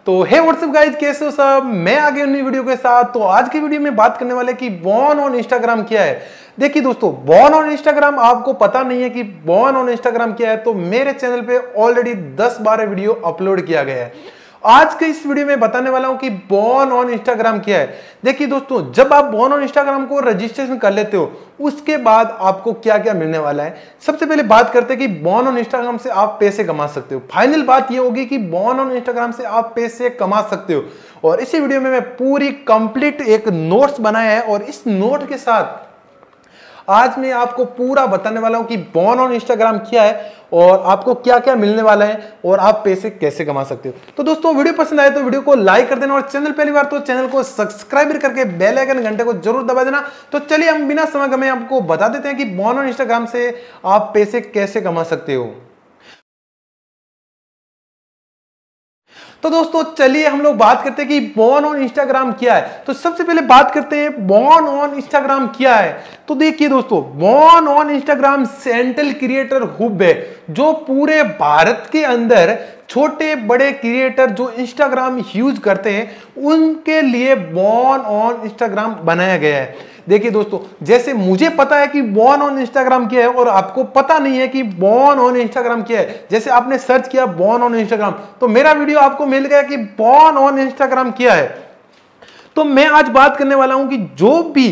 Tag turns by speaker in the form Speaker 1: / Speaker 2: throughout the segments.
Speaker 1: तो हे what's up guys, कैसे हो सब। मैं आ गया नई वीडियो के साथ। तो आज की वीडियो में बात करने वाले कि बॉर्न ऑन इंस्टाग्राम क्या है। देखिए दोस्तों, बॉर्न ऑन इंस्टाग्राम आपको पता नहीं है कि बॉर्न ऑन इंस्टाग्राम क्या है, तो मेरे चैनल पे ऑलरेडी 10-12 वीडियो अपलोड किया गया है। आज के इस वीडियो में बताने वाला हूं कि बॉर्न ऑन इंस्टाग्राम क्या है। देखिए दोस्तों, जब आप बॉर्न ऑन इंस्टाग्राम को रजिस्ट्रेशन कर लेते हो, उसके बाद आपको क्या क्या मिलने वाला है। सबसे पहले बात करते हैं कि बॉर्न ऑन इंस्टाग्राम से आप पैसे कमा सकते हो। फाइनल बात यह होगी कि बॉर्न ऑन इंस्टाग्राम से आप पैसे कमा सकते हो। और इसी वीडियो में मैं पूरी कंप्लीट एक नोट्स बनाया है, और इस नोट के साथ आज मैं आपको पूरा बताने वाला हूं कि बॉर्न ऑन इंस्टाग्राम क्या है और आपको क्या क्या मिलने वाला है और आप पैसे कैसे कमा सकते हो। तो दोस्तों, वीडियो पसंद आए तो वीडियो को लाइक कर देना, और चैनल पहली बार तो चैनल को सब्सक्राइब करके बेल आइकन घंटे को जरूर दबा देना। तो चलिए हम बिना समय गए आपको बता देते हैं कि बॉर्न ऑन इंस्टाग्राम से आप पैसे कैसे कमा सकते हो। तो दोस्तों चलिए हम लोग बात करते हैं कि बॉर्न ऑन इंस्टाग्राम क्या है। तो सबसे पहले बात करते हैं बॉर्न ऑन इंस्टाग्राम क्या है। तो देखिए दोस्तों, born on Instagram central creator hub है, जो पूरे भारत के अंदर छोटे बड़े क्रिएटर जो इंस्टाग्राम यूज करते हैं उनके लिए बॉर्न ऑन इंस्टाग्राम बनाया गया है। देखिए दोस्तों, जैसे मुझे पता है कि बॉर्न ऑन इंस्टाग्राम क्या है और आपको पता नहीं है कि बॉर्न ऑन इंस्टाग्राम क्या है। जैसे आपने सर्च किया बॉर्न ऑन इंस्टाग्राम, तो मेरा वीडियो आपको मिल गया कि बॉर्न ऑन इंस्टाग्राम क्या है। तो मैं आज बात करने वाला हूं कि जो भी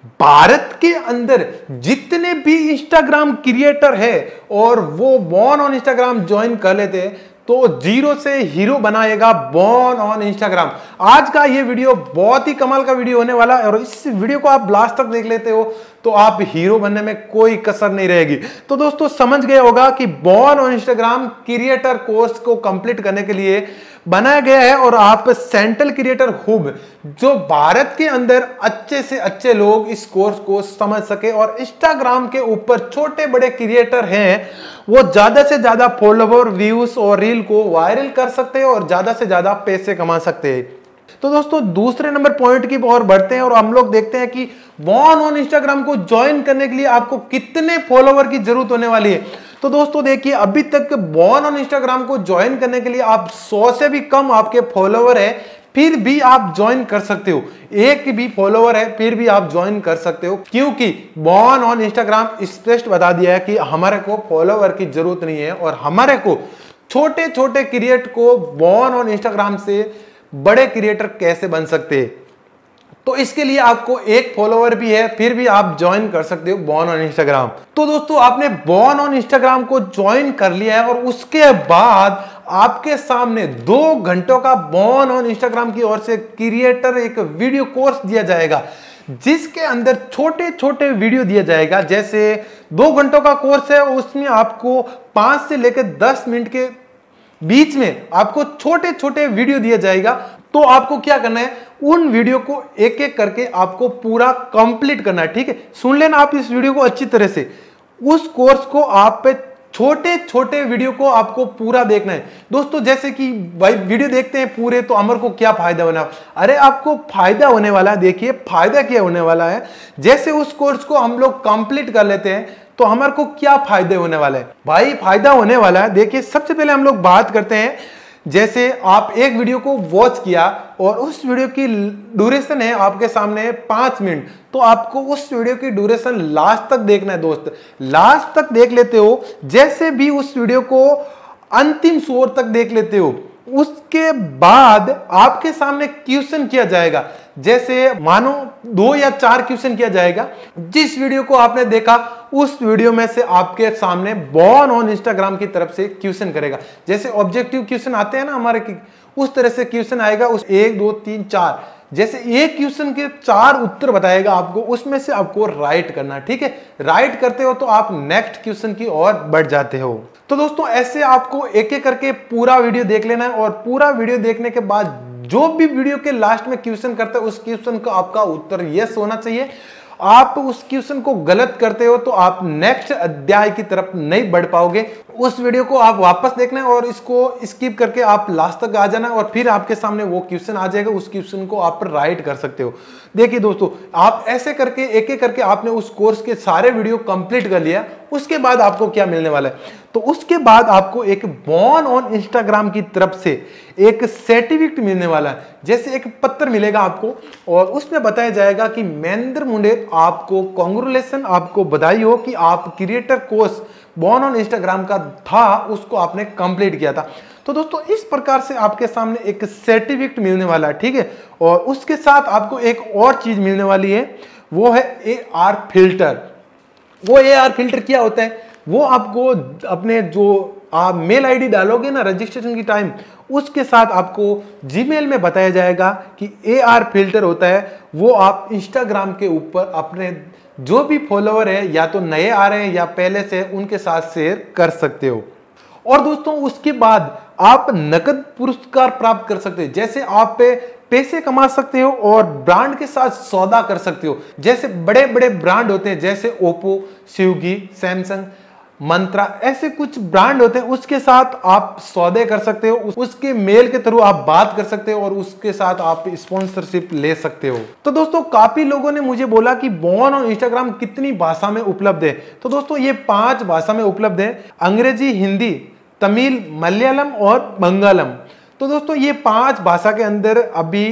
Speaker 1: भारत के अंदर जितने भी इंस्टाग्राम क्रिएटर है और वो बॉर्न ऑन इंस्टाग्राम ज्वाइन कर लेते हैं, तो जीरो से हीरो बनाएगा बॉर्न ऑन इंस्टाग्राम। आज का ये वीडियो बहुत ही कमाल का वीडियो होने वाला है, और इस वीडियो को आप लास्ट तक देख लेते हो तो आप हीरो बनने में कोई कसर नहीं रहेगी। तो दोस्तों समझ गए होगा कि born on Instagram creator course को कंप्लीट करने के लिए बनाया गया है, और आप सेंट्रल क्रिएटर हब जो भारत के अंदर अच्छे से अच्छे लोग इस कोर्स को समझ सके और इंस्टाग्राम के ऊपर छोटे बड़े क्रिएटर हैं वो ज्यादा से ज्यादा फॉलोवर, व्यूज और रील को वायरल कर सकते हैं और ज्यादा से ज्यादा पैसे कमा सकते हैं। तो दोस्तों दूसरे नंबर पॉइंट की ओर बढ़ते हैं और हम लोग देखते हैं कि बॉर्न ऑन इंस्टाग्राम को ज्वाइन करने के लिए आपको कितने फॉलोवर की जरूरत होने वाली है। तो दोस्तों देखिए, अभी तक बॉर्न ऑन इंस्टाग्राम को ज्वाइन करने के लिए आप 100 से भी कम आपके फॉलोवर है, फिर भी आप ज्वाइन कर सकते हो। एक भी फॉलोवर है फिर भी आप ज्वाइन कर सकते हो, क्योंकि बॉर्न ऑन इंस्टाग्राम स्पष्ट बता दिया है कि हमारे को फॉलोवर की जरूरत नहीं है, और हमारे को छोटे छोटे क्रिएट को बॉर्न ऑन इंस्टाग्राम से बड़े क्रिएटर कैसे बन सकते हैं। तो इसके लिए आपको एक फॉलोवर भी है फिर भी आप ज्वाइन कर सकते हो बॉर्न ऑन इंस्टाग्राम। तो दोस्तों, आपने बॉर्न ऑन इंस्टाग्राम को ज्वाइन कर लिया है, और उसके बाद आपके सामने 2 घंटों का बॉर्न ऑन इंस्टाग्राम की ओर से क्रिएटर एक वीडियो कोर्स दिया जाएगा, जिसके अंदर छोटे छोटे वीडियो दिया जाएगा। जैसे 2 घंटों का कोर्स है, उसमें आपको 5 से लेकर 10 मिनट के बीच में आपको छोटे छोटे वीडियो दिया जाएगा। तो आपको क्या करना है, उन वीडियो को एक एक करके आपको पूरा कंप्लीट करना है। ठीक है, सुन लेना आप इस वीडियो को अच्छी तरह से। उस कोर्स को आप पे छोटे छोटे वीडियो को आपको पूरा देखना है दोस्तों। जैसे कि भाई वीडियो देखते हैं पूरे तो हमारे को क्या फायदा होना, अरे आपको फायदा होने वाला है। देखिए फायदा क्या होने वाला है, जैसे उस कोर्स को हम लोग कंप्लीट कर लेते हैं तो हमारे को क्या फायदे होने वाला है। भाई फायदा होने वाला है, देखिए सबसे पहले हम लोग बात करते हैं। जैसे आप एक वीडियो को वॉच किया और उस वीडियो की ड्यूरेशन है आपके सामने 5 मिनट, तो आपको उस वीडियो की ड्यूरेशन लास्ट तक देखना है दोस्त। लास्ट तक देख लेते हो, जैसे भी उस वीडियो को अंतिम छोर तक देख लेते हो, उसके बाद आपके सामने क्वेश्चन किया जाएगा। जैसे मानो 2 या 4 क्वेश्चन किया जाएगा। जिस वीडियो को आपने देखा उस वीडियो में से आपके सामने बॉर्न ऑन इंस्टाग्राम की तरफ से क्वेश्चन करेगा। जैसे ऑब्जेक्टिव क्वेश्चन आते हैं ना हमारे की, उस तरह से क्वेश्चन आएगा। उस 1 2 3 4 जैसे एक क्वेश्चन के 4 उत्तर बताएगा आपको, उसमें से आपको राइट करना। ठीक है, राइट करते हो तो आप नेक्स्ट क्वेश्चन की ओर बढ़ जाते हो। तो दोस्तों ऐसे आपको एक एक करके पूरा वीडियो देख लेना है, और पूरा वीडियो देखने के बाद जो भी वीडियो के लास्ट में क्वेश्चन करता है उस क्वेश्चन का आपका उत्तर यस होना चाहिए। आप उस क्वेश्चन को गलत करते हो तो आप नेक्स्ट अध्याय की तरफ नहीं बढ़ पाओगे। उस वीडियो को आप वापस देखना है और इसको स्किप करके आप लास्ट तक आ जाना, और फिर आपके सामने वो क्वेश्चन आ जाएगा। उस क्वेश्चन को आप राइट कर सकते हो। देखिए दोस्तों, आप ऐसे करके एक एक करके आपने उस कोर्स के सारे वीडियो कंप्लीट कर लिया। उसके बाद आपको क्या मिलने वाला है, तो उसके बाद आपको एक बॉर्न ऑन इंस्टाग्राम की तरफ से एक सर्टिफिकेट मिलने वाला है। जैसे एक पत्र मिलेगा आपको और उसमें बताया जाएगा कि महेंद्र मुंडे आपको कांग्रेचुलेशन, आपको बधाई हो कि आप creator course born on Instagram का था उसको आपने कंप्लीट किया था। तो दोस्तों इस प्रकार से आपके सामने एक सर्टिफिकेट मिलने वाला है, ठीक है। और उसके साथ आपको एक और चीज मिलने वाली है, वो है AR फिल्टर। वो AR फिल्टर क्या होता है, वो आपको अपने जो आप मेल आईडी डालोगे ना रजिस्ट्रेशन की टाइम, उसके साथ आपको जीमेल में बताया जाएगा कि AR फिल्टर होता है, वो आप इंस्टाग्राम के ऊपर अपने जो भी फॉलोअर है या तो नए आ रहे हैं या पहले से उनके साथ शेयर कर सकते हो। और दोस्तों उसके बाद आप नकद पुरस्कार प्राप्त कर सकते हो, जैसे आप पैसे कमा सकते हो और ब्रांड के साथ सौदा कर सकते हो। जैसे बड़े बड़े ब्रांड होते हैं जैसे ओप्पो, स्विगी, सैमसंग, मंत्रा, ऐसे कुछ ब्रांड होते हैं, उसके साथ आप सौदे कर सकते हो, उसके मेल के थ्रू आप बात कर सकते हो और उसके साथ आप स्पॉन्सरशिप ले सकते हो। तो दोस्तों काफी लोगों ने मुझे बोला कि बॉर्न ऑन इंस्टाग्राम कितनी भाषा में उपलब्ध है, तो दोस्तों ये 5 भाषा में उपलब्ध है, अंग्रेजी, हिंदी, तमिल, मलयालम और बंगालम। तो दोस्तों ये 5 भाषा के अंदर अभी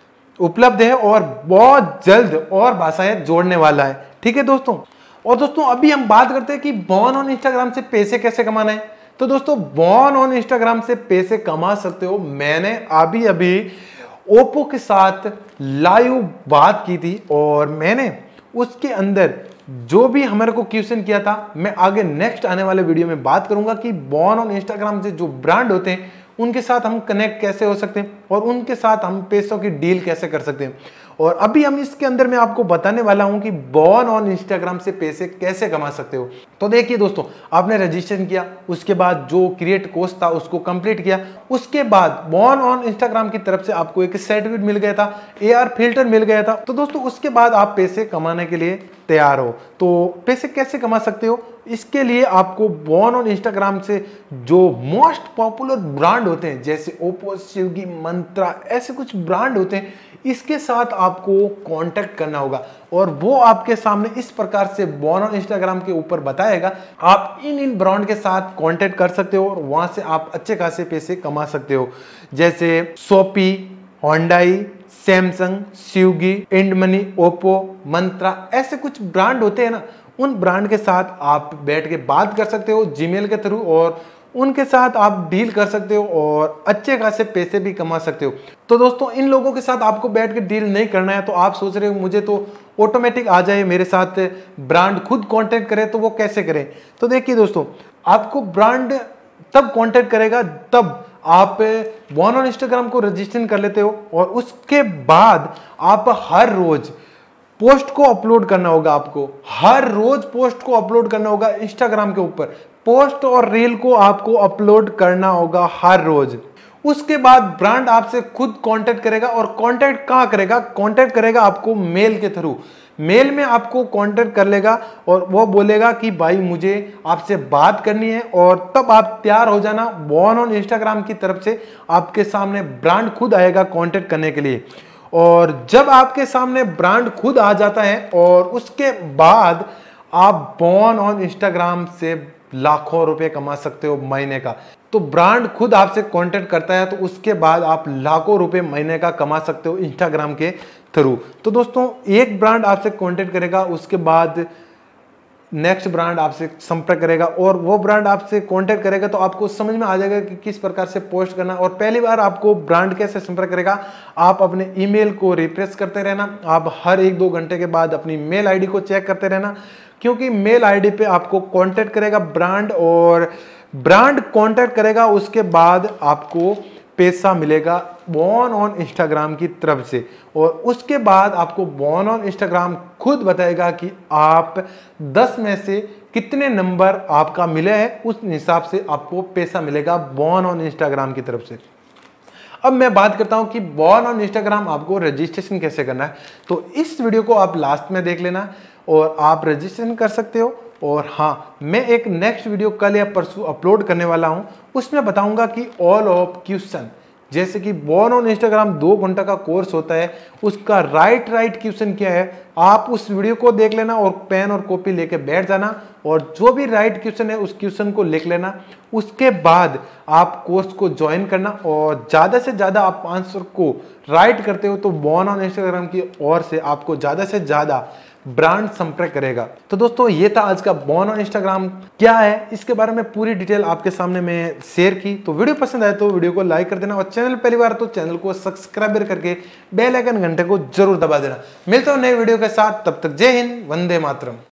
Speaker 1: उपलब्ध है और बहुत जल्द और भाषाएं जोड़ने वाला है, ठीक है दोस्तों। और दोस्तों अभी हम बात करते हैं कि बॉर्न ऑन इंस्टाग्राम से पैसे कैसे कमाना है। तो दोस्तों बॉर्न ऑन इंस्टाग्राम से पैसे कमा सकते हो। मैंने अभी अभी ओप्पो के साथ लाइव बात की थी और मैंने उसके अंदर जो भी हमारे को क्वेश्चन किया था, मैं आगे नेक्स्ट आने वाले वीडियो में बात करूंगा कि बॉर्न ऑन इंस्टाग्राम से जो ब्रांड होते हैं उनके साथ हम कनेक्ट कैसे हो सकते हैं और उनके साथ हम पैसों की डील कैसे कर सकते हैं। और अभी हम इसके अंदर मैं आपको बताने वाला हूं कि बॉर्न ऑन इंस्टाग्राम से पैसे कैसे कमा सकते हो। तो देखिए दोस्तों, आपने रजिस्ट्रेशन किया, उसके बाद जो क्रिएट कोर्स था उसको कंप्लीट किया, उसके बाद बॉर्न ऑन इंस्टाग्राम की तरफ से आपको एक सर्टिफिकेट मिल गया था, AR फिल्टर मिल गया था। तो दोस्तों उसके बाद आप पैसे कमाने के लिए तैयार हो। तो पैसे कैसे कमा सकते हो, इसके लिए आपको बॉर्न ऑन इंस्टाग्राम से जो मोस्ट पॉपुलर ब्रांड होते हैं जैसे ओप्पो, स्विगी, मंत्रा, ऐसे कुछ ब्रांड होते हैं, इसके साथ आपको कांटेक्ट करना होगा और वो आपके सामने इस प्रकार से बॉर्न ऑन इंस्टाग्राम के ऊपर बताएगा। आप इन ब्रांड के साथ कांटेक्ट कर सकते हो और वहां से आप अच्छे खासे पैसे कमा सकते हो। जैसे Shopee, Hyundai, Samsung, Swiggy, INDmoney, Oppo, Myntra, ऐसे कुछ ब्रांड होते हैं ना, उन ब्रांड के साथ आप बैठ के बात कर सकते हो जीमेल के थ्रू और उनके साथ आप डील कर सकते हो और अच्छे खासे पैसे भी कमा सकते हो। तो दोस्तों इन लोगों के साथ आपको बैठ के डील नहीं करना है। तो आप सोच रहे हो मुझे तो ऑटोमेटिक आ जाए, मेरे साथ ब्रांड खुद कांटेक्ट करे, तो वो कैसे करें। तो देखिए दोस्तों, आपको ब्रांड तब कांटेक्ट करेगा तब आप बॉर्न ऑन इंस्टाग्राम को रजिस्ट्रेशन कर लेते हो और उसके बाद आप हर रोज पोस्ट को अपलोड करना होगा। आपको हर रोज पोस्ट को अपलोड करना होगा इंस्टाग्राम के ऊपर, पोस्ट और रील को आपको अपलोड करना होगा हर रोज। उसके बाद ब्रांड आपसे खुद कांटेक्ट करेगा और कांटेक्ट कहां करेगा, कांटेक्ट करेगा आपको मेल के थ्रू। मेल में आपको कांटेक्ट कर लेगा और वो बोलेगा कि भाई मुझे आपसे बात करनी है, और तब आप तैयार हो जाना। बॉर्न ऑन इंस्टाग्राम की तरफ से आपके सामने ब्रांड खुद आएगा कांटेक्ट करने के लिए। और जब आपके सामने ब्रांड खुद आ जाता है और उसके बाद आप बॉर्न ऑन इंस्टाग्राम से लाखों रुपए कमा सकते हो महीने का। तो ब्रांड खुद आपसे कांटेक्ट करता है तो उसके बाद आप लाखों रुपए महीने का कमा सकते हो इंस्टाग्राम के थ्रू। तो दोस्तों एक ब्रांड आपसे कांटेक्ट करेगा, उसके बाद नेक्स्ट ब्रांड आपसे संपर्क करेगा और वो ब्रांड आपसे कांटेक्ट करेगा तो आपको समझ में आ जाएगा कि किस प्रकार से पोस्ट करना। और पहली बार आपको ब्रांड कैसे संपर्क करेगा, आप अपने ईमेल को रिफ्रेश करते रहना, आप हर 1-2 घंटे के बाद अपनी मेल आईडी को चेक करते रहना, क्योंकि मेल आईडी पे आपको कांटेक्ट करेगा ब्रांड और ब्रांड कांटेक्ट करेगा, उसके बाद आपको पैसा मिलेगा बॉर्न ऑन इंस्टाग्राम की तरफ से। और उसके बाद आपको बॉर्न ऑन इंस्टाग्राम खुद बताएगा कि आप 10 में से कितने नंबर आपका मिले हैं, उस हिसाब से आपको पैसा मिलेगा बॉर्न ऑन इंस्टाग्राम की तरफ से। अब मैं बात करता हूं कि बॉर्न ऑन इंस्टाग्राम आपको रजिस्ट्रेशन कैसे करना है। तो इस वीडियो को आप लास्ट में देख लेना और आप रजिस्ट्रेशन कर सकते हो। और हाँ, मैं एक नेक्स्ट वीडियो कल या परसों अपलोड करने वाला हूं, उसमें बताऊंगा कि ऑल ऑफ क्वेश्चन जैसे कि बॉर्न ऑन इंस्टाग्राम 2 घंटा का कोर्स होता है, उसका राइट क्वेश्चन क्या है, आप उस वीडियो को देख लेना और पेन और कॉपी लेके बैठ जाना और जो भी राइट क्वेश्चन है उस क्वेश्चन को लिख लेना। उसके बाद आप कोर्स को ज्वाइन करना और ज्यादा से ज्यादा आप आंसर को राइट करते हो तो बॉर्न ऑन इंस्टाग्राम की ओर से आपको ज्यादा से ज्यादा ब्रांड संपर्क करेगा। तो दोस्तों ये था आज का बॉर्न ऑन इंस्टाग्राम क्या है, इसके बारे में पूरी डिटेल आपके सामने मैं शेयर की। तो वीडियो पसंद आए तो वीडियो को लाइक कर देना और चैनल पहली बार तो चैनल को सब्सक्राइब करके बेल आइकन घंटे को जरूर दबा देना। मिलते हो नए वीडियो के साथ, तब तक जय हिंद, वंदे मातरम।